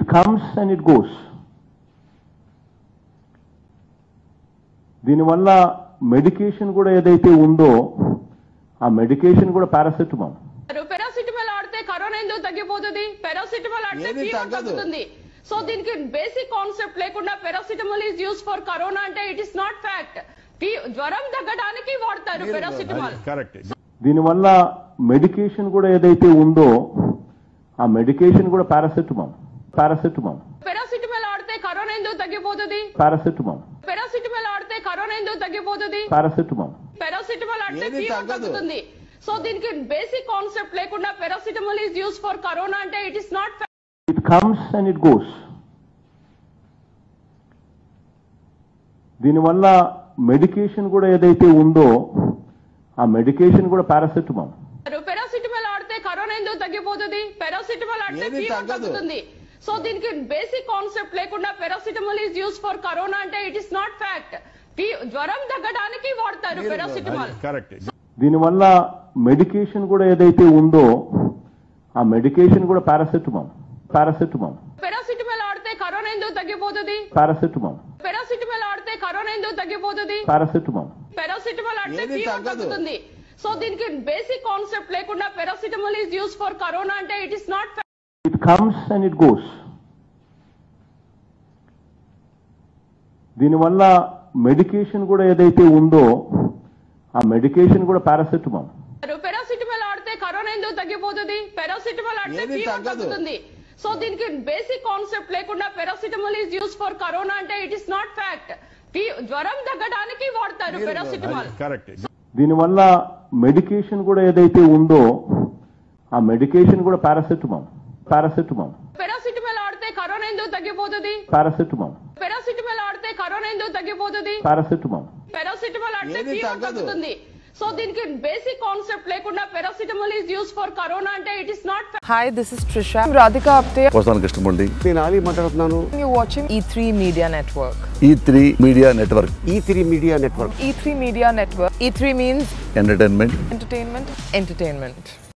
comes and it goes. దీనివల్ల medication కూడా ఏదైతే ఉందో ఆ మెడికేషన్ కూడా పారాసెటమాల్. పారాసిటమాల్ ఆడితే కరోనా ఎందుకు తగ్గిపోతుంది? పారాసిటమాల్ ఆడితే ఫీవర్ తగ్గుతుంది. సో దీనికి బేసిక్ కాన్సెప్ట్ లేకుండా paracetamol is used for corona అంటే ఇట్ ఇస్ నాట్ ఫ్యాక్ట్. జ్వరం తగ్గడానికి వాడతారు పారాసిటమాల్. కరెక్ట్. దీనివల్ల మెడికేషన్ కూడా ఏదైతే ఉందో ఆ మెడికేషన్ కూడా పారాసెటమాల్. పారాసెటమాల్ ఆడితే కరోనా ఎందుకు తగ్గిపోతుంది? పారాసెటమాల్. పారాసిటమాల్ ఆడితే కరోనా ఎందుకు తగ్గిపోతుంది? పారాసెటమాల్. పారాసిటమాల్ ఆడితే ఫీవర్ తగ్గుతుంది. సో దీనికి బేసిక్ కాన్సెప్ట్ లేకుండా paracetamol is used for corona అంటే it is not fact. It comes and it goes. దీనివల్ల మెడికేషన్ కూడా ఏదైతే ఉందో ఆ మెడికేషన్ కూడా పారాసెటమాల్. పారాసిటమాల్ ఆడితే కరోనా ఎందుకు తగ్గిపోతుంది? పారాసిటమాల్ ఆడితే ఫీవర్ తగ్గుతుంది. సో దీనికి బేసిక్ కాన్సెప్ట్ లేకుండా paracetamol is used for corona అంటే ఇట్ ఇస్ నాట్ ఫ్యాక్ట్. జ్వరం తగ్గడానికి వాడతారు పారాసిటమాల్. కరెక్ట్. దీనివల్ల మెడికేషన్ కూడా ఏదైతే ఉందో ఆ మెడికేషన్ కూడా పారాసెటమాల్. పారాసెటమాల్. పారాసిటమాల్ ఆడితే కరోనా ఎందుకు తగ్గిపోతుంది? పారాసెటమాల్. పారాసిటమాల్ ఆడితే కరోనా ఎందుకు తగ్గిపోతుంది? పారాసెటమాల్. పారాసిటమాల్ ఆడితే ఫీవర్ తగ్గుతుంది. సో దీనికి బేసిక్ కాన్సెప్ట్ లేకుండా paracetamol is used for corona అంటే it is not fact. It comes and it goes. దీనివల్ల మెడికేషన్ కూడా ఏదైతే ఉందో ఆ మెడికేషన్ కూడా పారాసెటమాల్. పారాసిటమాల్ ఆడితే కరోనా ఎందుకు తగ్గిపోతుంది? పారాసిటమాల్ ఆడితే ఫీవర్ తగ్గుతుంది. సో దీనికి బేసిక్ కాన్సెప్ట్ లేకుండా paracetamol is used for corona అంటే ఇట్ ఇస్ నాట్ ఫ్యాక్ట్. జ్వరం తగ్గడానికి వాడతారు పారాసిటమాల్. కరెక్ట్. దీనివల్ల మెడికేషన్ కూడా ఏదైతే ఉందో ఆ మెడికేషన్ కూడా పారాసెటమాల్. పారాసెటమాల్. పారాసిటమాల్ ఆడితే కరోనా ఎందుకు తగ్గిపోతుంది? పారాసెటమాల్. పారాసిటమాల్ ఆడితే కరోనా ఎందుకు తగ్గిపోతుంది? పారాసెటమాల్. పారాసిటమాల్ ఆడితే ఫీవర్ తగ్గుతుంది. సో దీనికి బేసిక్ కాన్సెప్ట్ లేకుండా paracetamol is used for corona అంటే it is not. Hi, this is Trisha. I'm Radhika Apte. వస్తాను కృష్ణమూర్తి. నేను ఆలీ మాట్లాడుతున్నాను. You're watching E3 Media Network. E3 Media Network. E3 Media Network. E3 Media Network. E3 means entertainment. entertainment.